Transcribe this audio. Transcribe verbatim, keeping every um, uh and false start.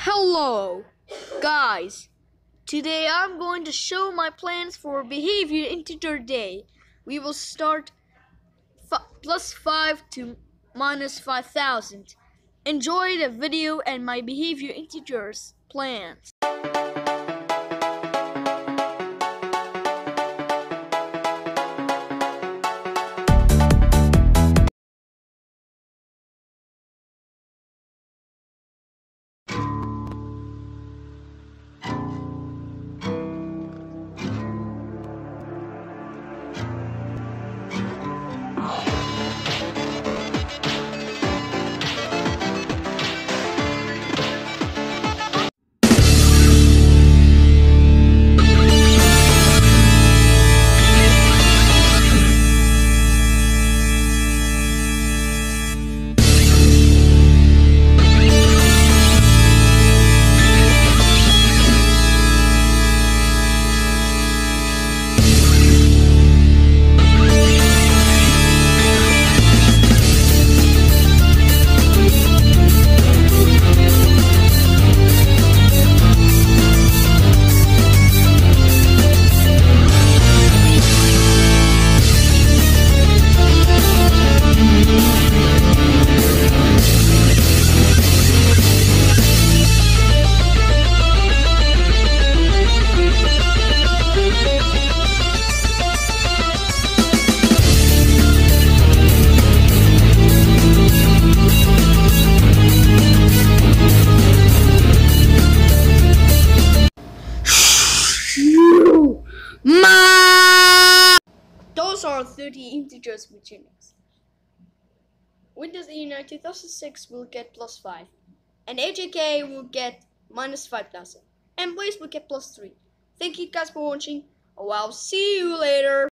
Hello, guys. Today I'm going to show my plans for behavior integer day. We will start plus five to minus five thousand. Enjoy the video and my behavior integers plans. Ma Those are thirty integers with Unix. Windows E nine two thousand six will get plus five, and A J K will get minus five thousand, and Blaze will get plus three. Thank you guys for watching. Oh, I'll see you later.